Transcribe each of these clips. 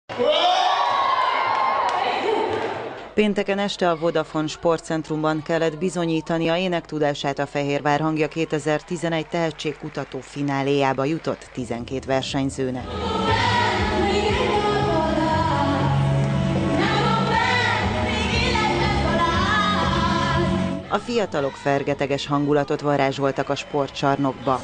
Pénteken este a Vodafone Sportcentrumban kellett bizonyítania énektudását a Fehérvár Hangja 2011 tehetségkutató fináléjába jutott 12 versenyzőnek. A fiatalok fergeteges hangulatot varázsoltak a sportcsarnokba.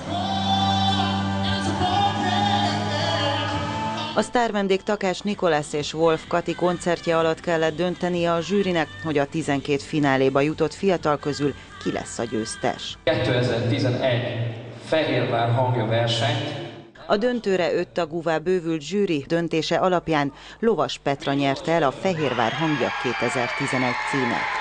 A sztárvendég Takás Nikolász és Wolf Kati koncertje alatt kellett döntenie a zsűrinek, hogy a 12 fináléba jutott fiatal közül ki lesz a győztes. 2011 Fehérvár Hangja versenyt. A döntőre 5 tagúvá bővült zsűri döntése alapján Lovas Petra nyerte el a Fehérvár Hangja 2011 címet.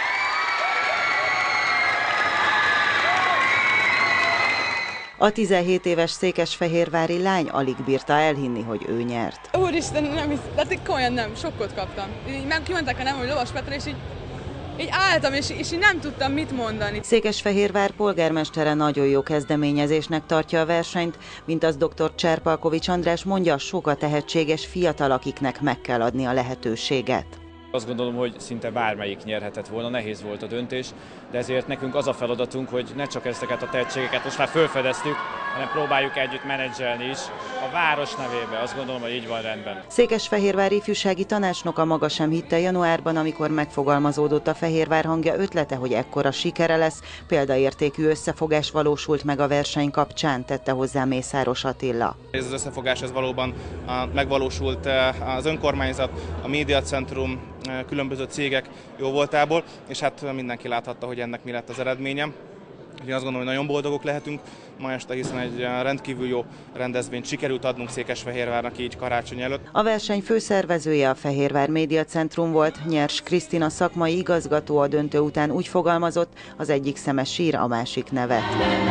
A 17 éves székesfehérvári lány alig bírta elhinni, hogy ő nyert. Úristen, nem hiszem, de komolyan nem, sokkot kaptam. Kimondták a nem, hogy Lovas Petra, és így álltam, és így nem tudtam mit mondani. Székesfehérvár polgármestere nagyon jó kezdeményezésnek tartja a versenyt, mint az dr. Cserpalkovics András mondja, sok a tehetséges fiatal, akiknek meg kell adni a lehetőséget. Azt gondolom, hogy szinte bármelyik nyerhetett volna, nehéz volt a döntés, de ezért nekünk az a feladatunk, hogy ne csak ezeket a tehetségeket most már felfedeztük, hanem próbáljuk együtt menedzselni is a város nevébe. Azt gondolom, hogy így van rendben. Székesfehérvár ifjúsági tanácsnoka maga sem hitte januárban, amikor megfogalmazódott a Fehérvár Hangja ötlete, hogy ekkora sikere lesz. Példaértékű összefogás valósult meg a verseny kapcsán, tette hozzá Mészáros Attila. Ez az összefogás ez valóban megvalósult az önkormányzat, a médiacentrum, különböző cégek jó voltából, és hát mindenki láthatta, hogy ennek mi lett az eredménye. Én azt gondolom, hogy nagyon boldogok lehetünk ma este, hiszen egy rendkívül jó rendezvényt sikerült adnunk Székesfehérvárnak így karácsony előtt. A verseny főszervezője a Fehérvár Médiacentrum volt, Nyers Krisztina szakmai igazgató a döntő után úgy fogalmazott, az egyik szeme sír, a másik nevet.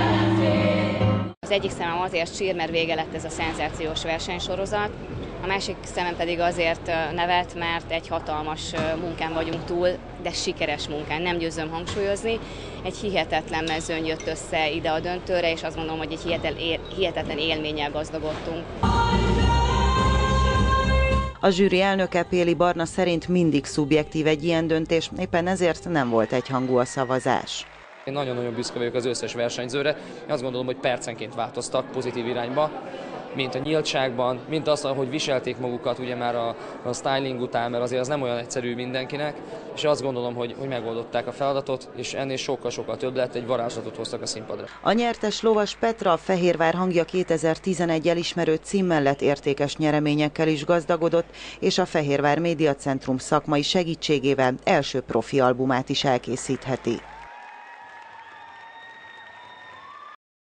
Az egyik szemem azért sír, mert vége lett ez a szenzációs versenysorozat, a másik szemem pedig azért nevet, mert egy hatalmas munkán vagyunk túl, de sikeres munkán, nem győzöm hangsúlyozni. Egy hihetetlen mezőny jött össze ide a döntőre, és azt gondolom, hogy egy hihetetlen élménnyel gazdagodtunk. A zsűri elnöke Péli Barna szerint mindig szubjektív egy ilyen döntés, éppen ezért nem volt egyhangú a szavazás. Én nagyon-nagyon büszke vagyok az összes versenyzőre. Én azt gondolom, hogy percenként változtak pozitív irányba, mint a nyíltságban, mint az, hogy viselték magukat ugye már a styling után, mert azért az nem olyan egyszerű mindenkinek, és azt gondolom, hogy megoldották a feladatot, és ennél sokkal-sokkal több lett, egy varázslatot hoztak a színpadra. A nyertes Lovas Petra a Fehérvár Hangja 2011 elismerő cím mellett értékes nyereményekkel is gazdagodott, és a Fehérvár Médiacentrum szakmai segítségével első profi albumát is elkészítheti.